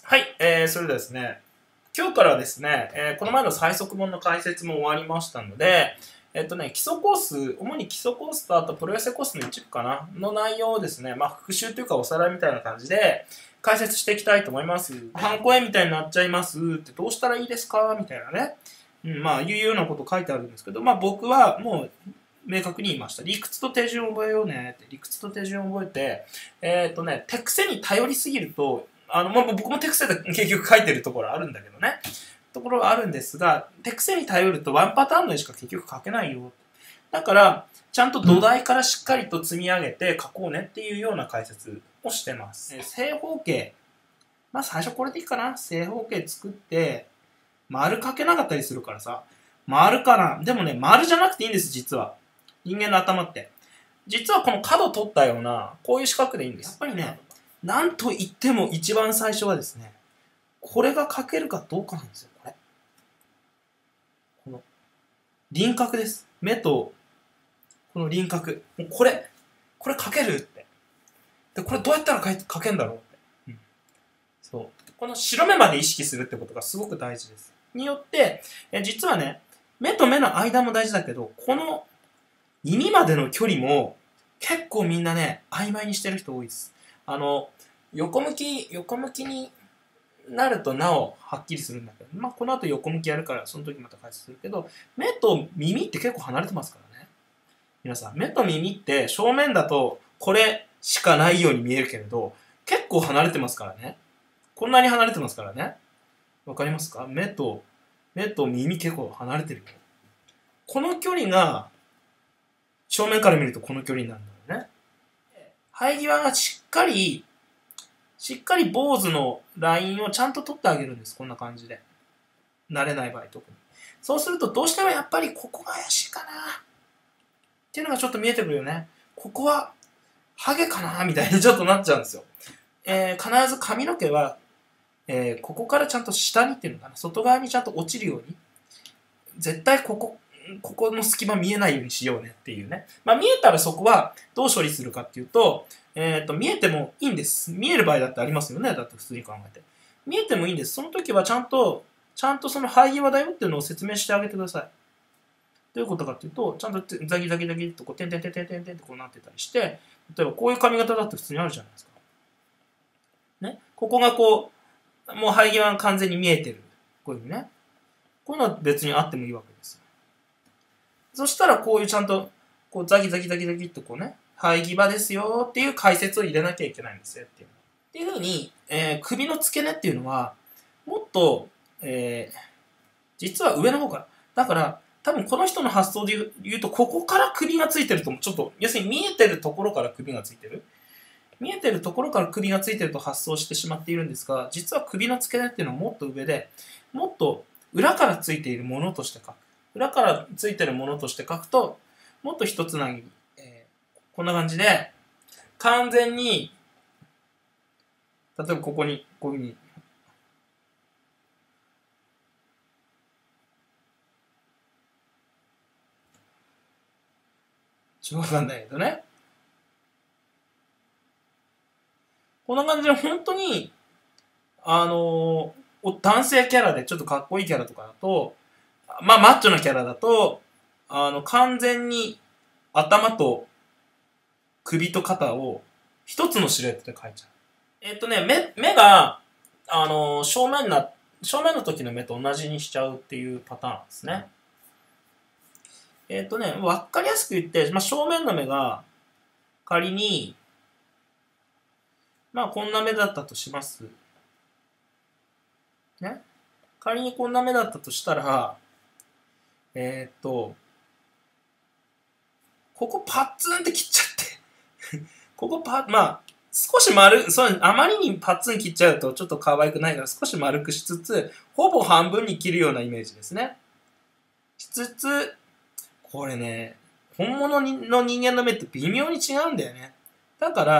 はい、それではですね、今日からですね、この前の最速本の解説も終わりましたので、基礎コース、主に基礎コースとあとプロ寄せコースの一部かな、の内容をですね、復習というかおさらいみたいな感じで解説していきたいと思います。ハンコ絵みたいになっちゃいますってどうしたらいいですかみたいなね、いうようなこと書いてあるんですけど、僕はもう明確に言いました。理屈と手順を覚えようねって。理屈と手順を覚えて、手癖に頼りすぎると、僕も手癖で結局書いてるところあるんだけどね。ところはあるんですが、手癖に頼るとワンパターンの絵しか結局書けないよ。だから、ちゃんと土台からしっかりと積み上げて書こうねっていうような解説をしてます。正方形。最初これでいいかな。正方形作って、丸書けなかったりするからさ。丸かな。でもね、丸じゃなくていいんです、実は。人間の頭って。実はこの角取ったような、こういう四角でいいんです。やっぱりね、なんと言っても一番最初はですね、これが書けるかどうかなんですよ、これ。この輪郭です。目と、この輪郭。もうこれ書けるって。で、これどうやったら書けんだろうって。そう。この白目まで意識するってことがすごく大事です。によって、実はね、目と目の間も大事だけど、この耳までの距離も結構みんなね、曖昧にしてる人多いです。横向きになるとなおはっきりするんだけど、この後横向きやるからその時また解説するけど、目と耳って結構離れてますからね。皆さん、目と耳って正面だとこれしかないように見えるけれど、結構離れてますからね。こんなに離れてますからね。わかりますか？目と耳結構離れてるよ。この距離が正面から見るとこの距離になるんだよね。生え際がしっかり坊主のラインをちゃんと取ってあげるんです。こんな感じで。慣れない場合特に。そうするとどうしてもやっぱりここが怪しいかなっていうのがちょっと見えてくるよね。ここはハゲかなみたいにちょっとなっちゃうんですよ。必ず髪の毛は、ここからちゃんと下にっていうのかな。外側にちゃんと落ちるように。絶対ここの隙間見えないようにしようねっていうね。見えたらそこはどう処理するかっていうと、見えてもいいんです。見える場合だってありますよね。だって普通に考えて。見えてもいいんです。その時はちゃんとその生え際だよっていうのを説明してあげてください。どういうことかっていうと、ちゃんとザギザギザギとこう、てんてんてんてんてんてんってこうなってたりして、例えばこういう髪型だって普通にあるじゃないですか。ね。ここがこう、もう生え際が完全に見えてる。こういうふうにね。こういうのは別にあってもいいわけですよ。そしたらこういうちゃんと、こうザギザギザギザギっとこうね、生え際ですよっていう解説を入れなきゃいけないんですよっていう。っていうふうに、首の付け根っていうのは、もっと、実は上の方から。だから、多分この人の発想で言うと、ここから首がついてると、ちょっと、要するに見えてるところから首がついてる。見えてるところから首がついてると発想してしまっているんですが、実は首の付け根っていうのはもっと上で、もっと裏からついているものとして書く。裏からついてるものとして書くと、もっと一つなぎ、こんな感じで、完全に、例えばここに、こういうふうに、ちょっとわかんないけどね。こんな感じで本当に、男性キャラでちょっとかっこいいキャラとかだと、マッチョなキャラだと、完全に頭と首と肩を一つのシルエットで描いちゃう。目が、正面の時の目と同じにしちゃうっていうパターンですね。わかりやすく言って、正面の目が仮に、こんな目だったとします。ね。仮にこんな目だったとしたら、ここパッツンって切っちゃってここ少しあまりにパッツン切っちゃうとちょっと可愛くないから少し丸くしつつ、ほぼ半分に切るようなイメージですね。しつつ、これね、本物の人間の目って微妙に違うんだよね。だから、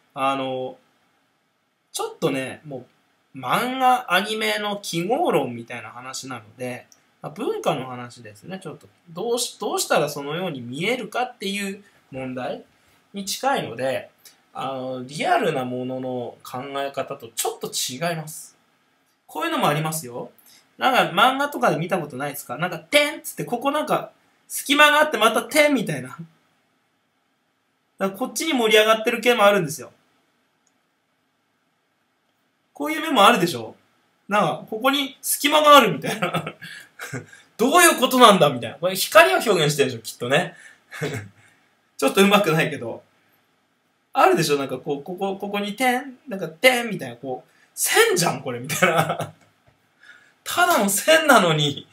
ちょっとね、もう、漫画、アニメの記号論みたいな話なので、文化の話ですね、ちょっと。どうしたらそのように見えるかっていう問題に近いので、リアルなものの考え方とちょっと違います。 こういうのもありますよ。なんか漫画とかで見たことないですか？なんか、点っつって、ここなんか、隙間があってまた点みたいな。だからこっちに盛り上がってる系もあるんですよ。こういう面もあるでしょ？なんか、ここに隙間があるみたいな。どういうことなんだみたいな。これ光を表現してるでしょ、きっとね。ちょっと上手くないけど。あるでしょ？なんかこう、ここに点、なんか点みたいな、こう、線じゃんこれみたいな。ただの線なのに、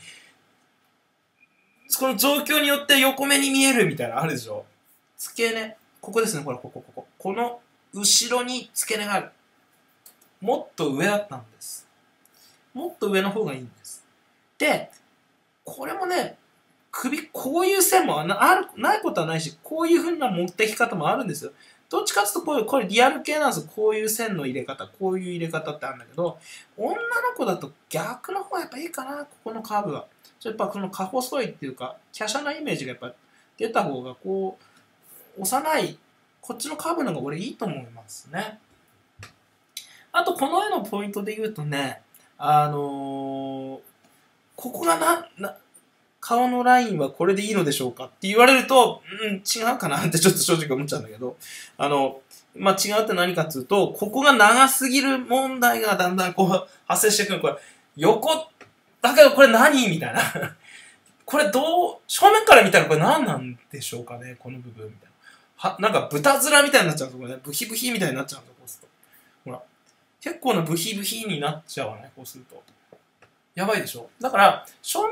この状況によって横目に見えるみたいな、あるでしょ？付け根。ここですね、ほら、ここ。この後ろに付け根がある。もっと上だったんです。もっと上の方がいいんです。で、これもね、首、こういう線もないことはないし、こういう風な持ってき方もあるんですよ。どっちかっていうとこれリアル系なんですよ。こういう線の入れ方、こういう入れ方ってあるんだけど、女の子だと逆の方がやっぱいいかな、ここのカーブは。やっぱこの過細いっていうか、華奢なイメージがやっぱ出た方がこう、幼い、こっちのカーブの方が俺いいと思いますね。あとこの絵のポイントで言うとね、ここが顔のラインはこれでいいのでしょうかって言われると、違うかなってちょっと正直思っちゃうんだけど、違うって何かっていうと、ここが長すぎる問題がだんだんこう発生してくる。これ、横、だけどこれ何みたいな。これ正面から見たらこれ何なんでしょうかねこの部分みたいな。なんか豚面みたいになっちゃうんですよね。ブヒブヒみたいになっちゃうんですよ、こうすると。ほら。結構なブヒブヒになっちゃうわね、こうすると。やばいでしょ？だから、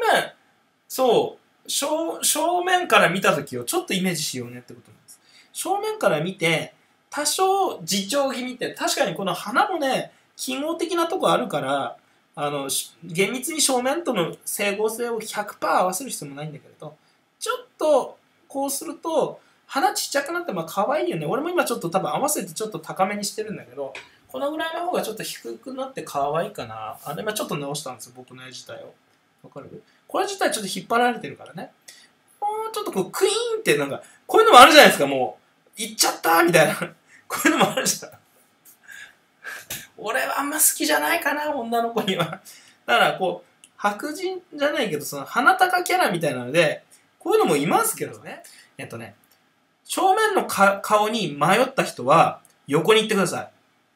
正面から見たときをちょっとイメージしようねってことなんです。正面から見て、多少自重気味って、確かにこの鼻もね、記号的なとこあるから、厳密に正面との整合性を 100% 合わせる必要もないんだけれど、ちょっと、こうすると、鼻ちっちゃくなって可愛いよね。俺も今ちょっと多分合わせてちょっと高めにしてるんだけど、このぐらいの方がちょっと低くなって可愛いかな。今ちょっと直したんですよ、僕の絵自体を。わかる？これ自体ちょっと引っ張られてるからね。もうちょっとこうクイーンってなんか、こういうのもあるじゃないですか、もう。行っちゃったみたいな。こういうのもあるじゃん。俺はあんま好きじゃないかな、女の子には。だからこう、白人じゃないけど、その鼻高キャラみたいなので、こういうのもいますけどね。正面の顔に迷った人は、横に行ってください。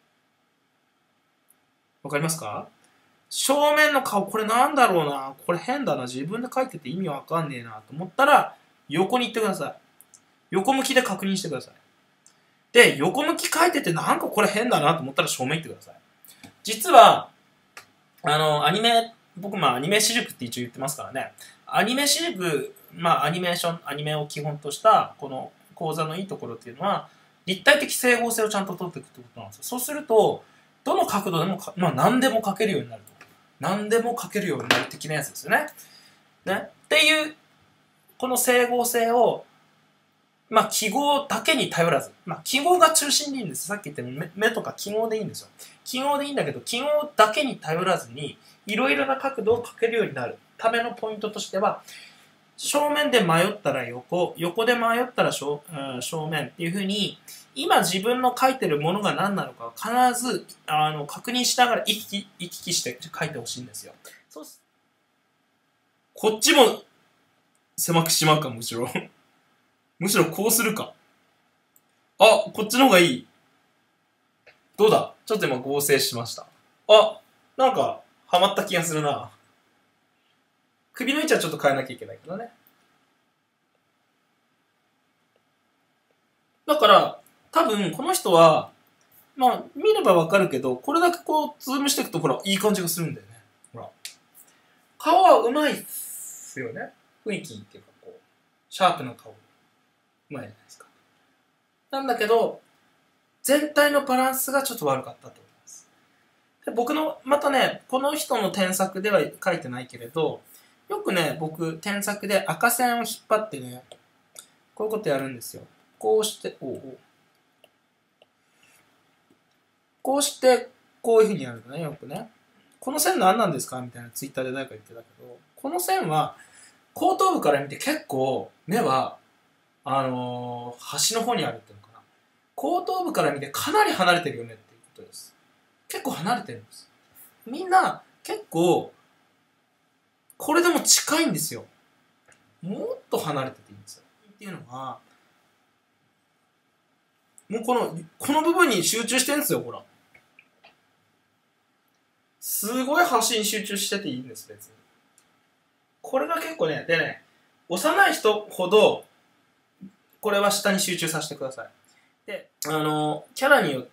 わかりますか？正面の顔、これなんだろうな。これ変だな。自分で描いてて意味わかんねえなと思ったら、横に行ってください。横向きで確認してください。で、横向き描いててなんかこれ変だなと思ったら正面行ってください。実は、アニメ、僕アニメ私塾って一応言ってますからね。アニメ私塾、アニメーション、アニメを基本としたこの講座のいいところっていうのは、立体的整合性をちゃんと取っていくってことなんですよ。そうすると、どの角度でも何でも描けるようになると。何でも描けるようになる的なやつですよね。っていう、この整合性を、記号だけに頼らず、記号が中心でいいんです。さっき言ったように目とか記号でいいんですよ。記号でいいんだけど、記号だけに頼らずに、いろいろな角度を描けるようになるためのポイントとしては、正面で迷ったら横、横で迷ったら正面っていう風に、今自分の書いてるものが何なのか必ず確認しながら行き来して書いてほしいんですよ。こっちも狭くしまうか、むしろ。むしろこうするか。あ、こっちの方がいい。どうだ？ちょっと今合成しました。あ、なんか、ハマった気がするな。首の位置はちょっと変えなきゃいけないけどね。だから、多分この人は、見ればわかるけど、これだけこう、ズームしていくと、ほら、いい感じがするんだよね。ほら。顔はうまいっすよね。雰囲気っていうか、こう、シャープな顔。うまいじゃないですか。なんだけど、全体のバランスがちょっと悪かったと思います。で僕の、またね、この人の添削では書いてないけれど、よくね、僕、添削で赤線を引っ張ってね、こういうことやるんですよ。こうして、こうして、こういうふうにやるのね、よくね。この線何なんですかみたいなツイッターで誰か言ってたけど、この線は、後頭部から見て結構、目は、端の方にあるっていうのかな。後頭部から見てかなり離れてるよねっていうことです。結構離れてるんです。みんな、 結構、これでも近いんですよ。もっと離れてていいんですよ。っていうのは、もうこの部分に集中してるんですよ、ほら。すごい端に集中してていいんです、別に。これが結構ね、でね、幼い人ほど、これは下に集中させてください。で、キャラによって、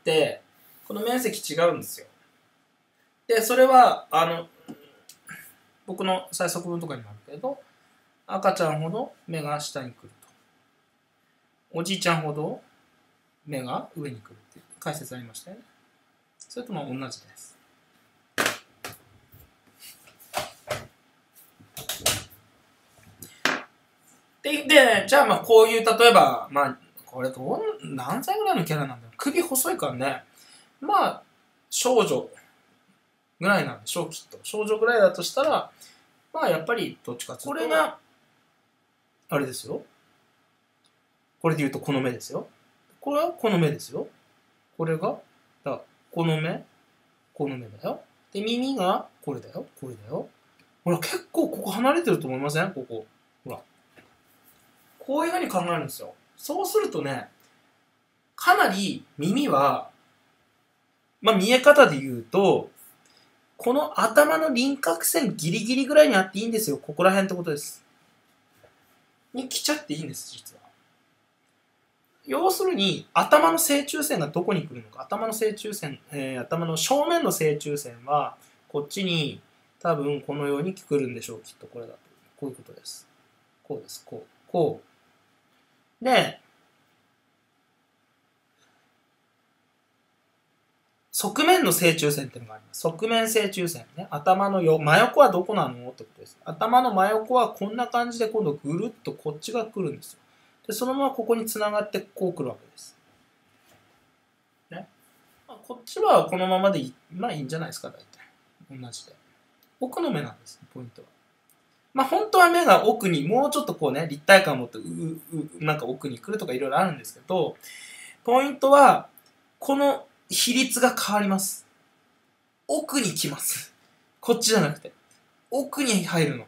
この面積違うんですよ。で、それは、僕の最速文とかにもあるけど、赤ちゃんほど目が下に来ると。おじいちゃんほど目が上に来るっていう解説ありましたよね。それとも同じです。で、じゃあまあこういう、例えば、まあ、これ何歳ぐらいのキャラなんだろう。首細いからね。まあ、少女ぐらいなんでしょう、きっと。少女ぐらいだとしたら、まあやっぱりどっちかっていうと。これが、あれですよ。これで言うとこの目ですよ。これはこの目ですよ。これが、この目だよ。で、耳がこれだよ。これだよ。ほら、結構ここ離れてると思いません？ここ。ほら。こういうふうに考えるんですよ。そうするとね、かなり耳は、まあ見え方で言うと、この頭の輪郭線ギリギリぐらいにあっていいんですよ。ここら辺ってことです。に来ちゃっていいんです、実は。要するに、頭の正中線がどこに来るのか。頭の正中線、頭の正面の正中線は、こっちに多分このように来るんでしょう。きっとこれだと。こういうことです。こうです。こう。こう。で、側面の正中線っていうのがあります。側面正中線ね。頭の真横はどこなのってことです。頭の真横はこんな感じで今度ぐるっとこっちが来るんですよ。で、そのままここに繋がってこう来るわけです。ね。まあ、こっちはこのままでいい、まあいいんじゃないですか、大体。同じで。奥の目なんです、ポイントは。まあ本当は目が奥に、もうちょっとこうね、立体感を持ってなんか奥に来るとかいろいろあるんですけど、ポイントは、この比率が変わります。奥に来ます。こっちじゃなくて。奥に入るの。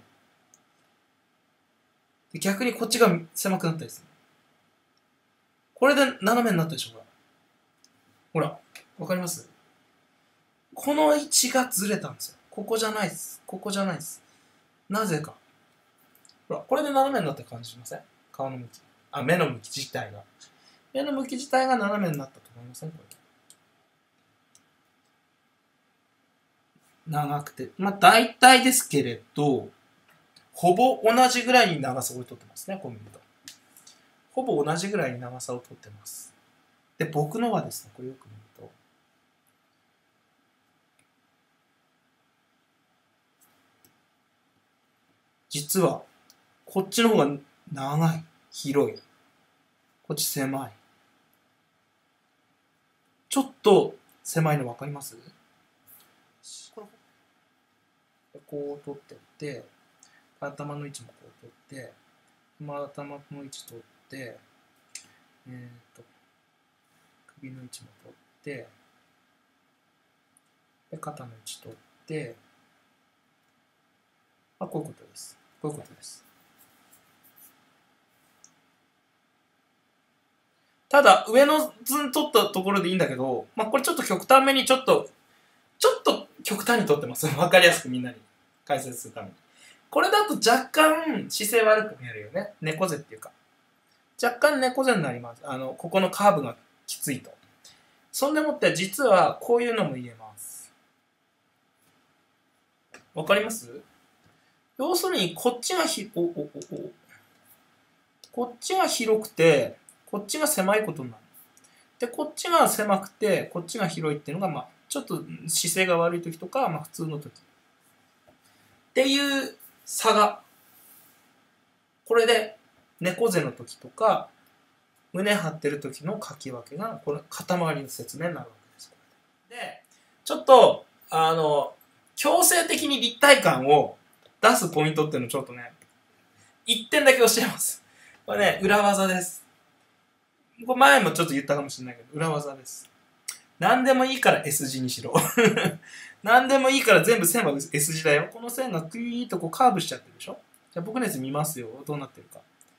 逆にこっちが狭くなったりする。これで斜めになったでしょ、ほら。わかります？この位置がずれたんですよ。ここじゃないです。ここじゃないです。なぜか。ほら、これで斜めになった感じしません？顔の向き。目の向き自体が。目の向き自体が斜めになったと思いません？これ。長くて。まあ、大体ですけれど、ほぼ同じぐらいに長さをとってますね、こう見ると。ほぼ同じぐらいに長さをとってます。で、僕のはですね、これよく見ると、実は、こっちの方が長い、広い。こっち狭い。ちょっと狭いの分かります？こう取ってって、頭の位置もこう取って、頭の位置取って、首の位置も取って、で肩の位置取って、こういうことです。こういうことです。ただ、上の図取ったところでいいんだけど、これちょっと極端めにちょっと極端に取ってます。わかりやすくみんなに解説するために。これだと若干姿勢悪く見えるよね。猫背っていうか。若干猫背になります。ここのカーブがきついと。そんでもって実はこういうのも言えます。わかります？要するにこっちがこっちが広くて、こっちが狭いことになる。で、こっちが狭くて、こっちが広いっていうのが、ちょっと姿勢が悪い時とか、普通の時。っていう差が、これで猫背の時とか、胸張ってる時の書き分けが、これ、肩周りの説明になるわけです。で、ちょっと、強制的に立体感を出すポイントっていうのをちょっとね、1点だけ教えます。これね、裏技です。これ前もちょっと言ったかもしれないけど、裏技です。何でもいいから S 字にしろ。 何でもいいから全部線は S 字だよ。この線がクイーッとこうカーブしちゃってるでしょ。じゃあ僕のやつ見ますよ。どうなってるか。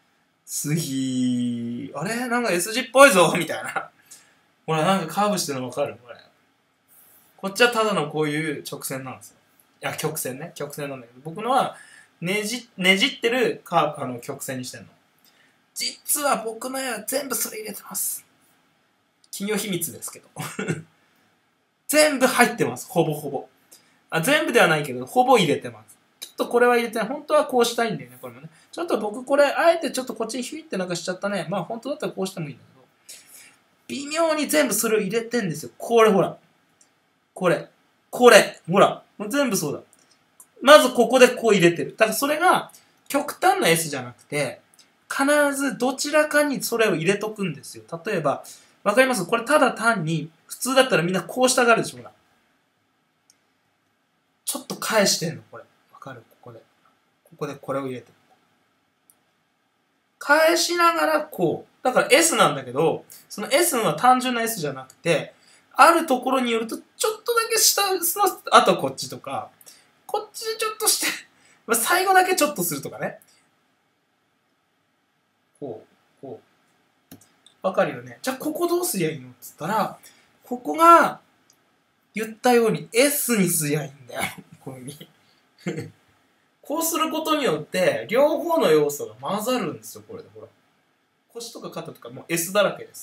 次、あれなんか S 字っぽいぞみたいな。ほら、なんかカーブしてるの分かるこれ。こっちはただのこういう直線なんですよ。いや、曲線ね。曲線なんだけど、僕のはねじってる曲線にしてんの。実は僕の絵は全部それ入れてます。企業秘密ですけど。全部入ってます。ほぼほぼ。全部ではないけど、ほぼ入れてます。ちょっとこれは入れてない。本当はこうしたいんだよね、これもね。ちょっと僕これ、あえてちょっとこっちにヒュイってなんかしちゃったね。まあ本当だったらこうしてもいいんだけど。微妙に全部それを入れてんですよ。これほら。これ。ほら。もう全部そうだ。まずここでこう入れてる。だからそれが極端な S じゃなくて、必ずどちらかにそれを入れとくんですよ。例えば、わかりますこれただ単に、普通だったらみんなこうしたがるでしょほら。ちょっと返してんのこれ。わかるここで。ここでこれを入れてる。返しながらこう。だから S なんだけど、その S は単純な S じゃなくて、あるところによると、ちょっとだけ下の、あとこっちとか、こっちでちょっとして、最後だけちょっとするとかね。こう。わかるよね。じゃあここどうすりゃいいのって言ったら、ここが、言ったように S にすりゃいいんだよ。こういう風に。こうすることによって、両方の要素が混ざるんですよ、これで。ほら。腰とか肩とかもう S だらけです。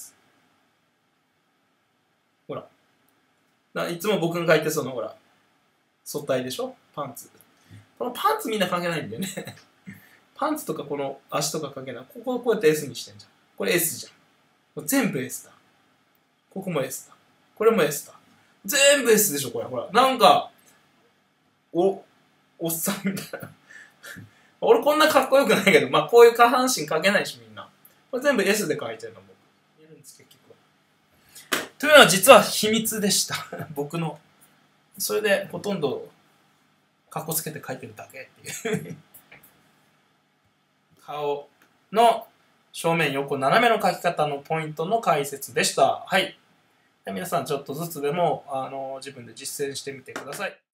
ほら。いつも僕が書いてほら、素体でしょパンツ。このパンツみんな関係ないんだよね。パンツとかこの足とか関係ない。こここうやって S にしてんじゃん。これ S じゃん。これ全部 S だ。ここも S だ。これも S だ。全部 S でしょ、これ。ほら。なんか、おっさんみたいな。俺こんなかっこよくないけど、まあこういう下半身書けないしみんな。これ全部 S で書いてるの僕。いるんです結局は。というのは実は秘密でした。僕の。それでほとんどかっこつけて書いてるだけっていう。顔の正面横斜めの書き方のポイントの解説でした。はい。皆さんちょっとずつでも自分で実践してみてください。